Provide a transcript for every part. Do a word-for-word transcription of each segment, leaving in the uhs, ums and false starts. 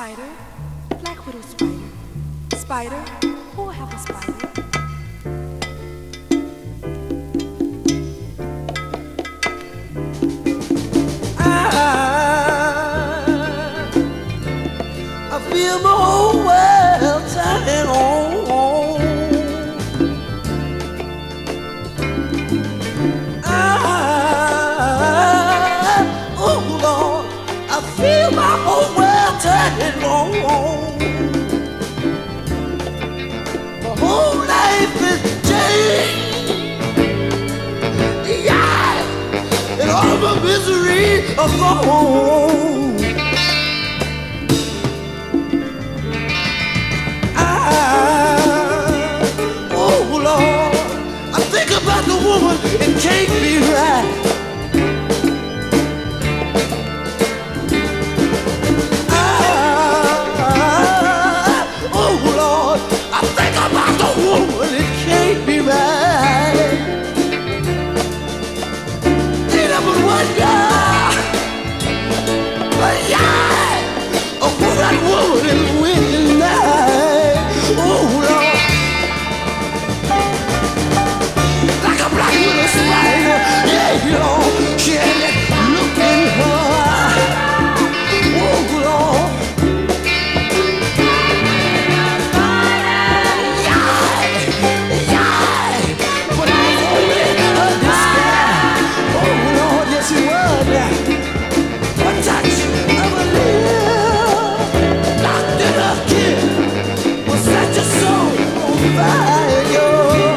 Spider, black widow spider. Spider, who will have a spider? I feel my whole world turning on. I, oh Lord, I feel my whole world turning on. My whole life is changed. Yeah, and all my misery are gone. About the woman, it can't be right. I, oh Lord, I think about the woman, it can't be right. Ain't up but one guy, but yeah, oh, that woman is winning tonight. Oh Lord. Yeah, you know, she had that look in her eye. Oh, Lord. Yeah, yeah. But I was only a disguise. Oh, Lord, yes, it was now. A touch of a live locked in a kiss will set your soul on fire.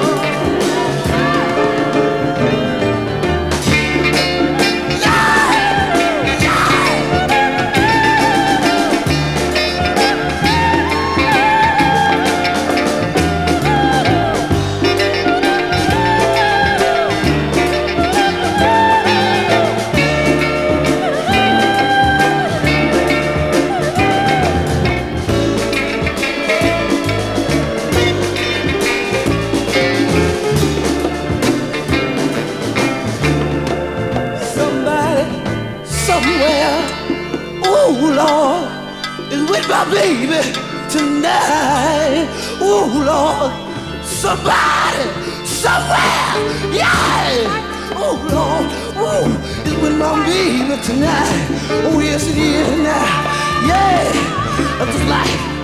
My baby tonight. Oh Lord, somebody, somewhere, yeah. Oh Lord, oh, it's with my baby tonight. Oh yes it is now, yeah. It's like